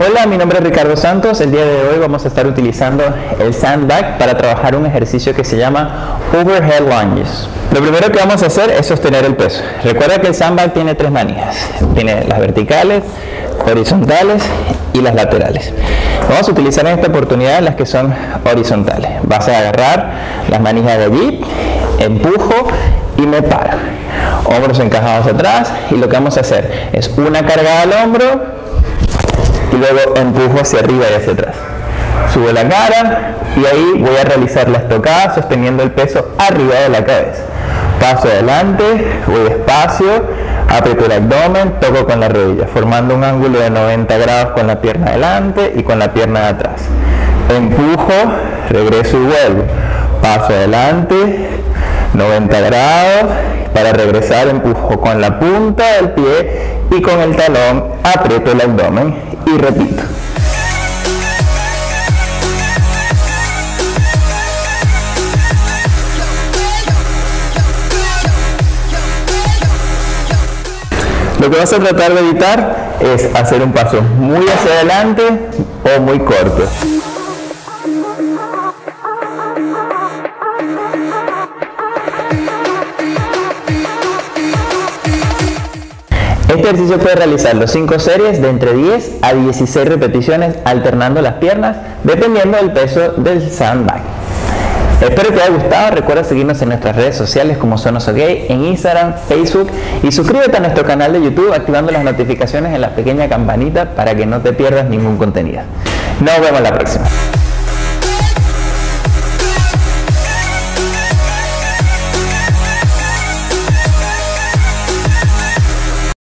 Hola, mi nombre es Ricardo Santos. El día de hoy vamos a estar utilizando el sandbag para trabajar un ejercicio que se llama overhead lunges. Lo primero que vamos a hacer es sostener el peso. Recuerda que el sandbag tiene tres manijas. Tiene las verticales, horizontales y las laterales. Vamos a utilizar en esta oportunidad las que son horizontales. Vas a agarrar las manijas de allí, empujo y me paro. Hombros encajados atrás, y lo que vamos a hacer es una carga al hombro y luego empujo hacia arriba y hacia atrás. Subo la cara y ahí voy a realizar la estocada sosteniendo el peso arriba de la cabeza. Paso adelante, voy despacio, aprieto el abdomen, toco con la rodilla, formando un ángulo de 90 grados con la pierna adelante y con la pierna de atrás. Empujo, regreso y vuelvo. Paso adelante, 90 grados. Para regresar empujo con la punta del pie y con el talón aprieto el abdomen y repito. Lo que vas a tratar de evitar es hacer un paso muy hacia adelante o muy corto. Este ejercicio puede realizarlo 5 series de entre 10 a 16 repeticiones alternando las piernas dependiendo del peso del sandbag. Espero que te haya gustado. Recuerda seguirnos en nuestras redes sociales como Sonos OK, en Instagram, Facebook, y suscríbete a nuestro canal de YouTube activando las notificaciones en la pequeña campanita para que no te pierdas ningún contenido. Nos vemos la próxima.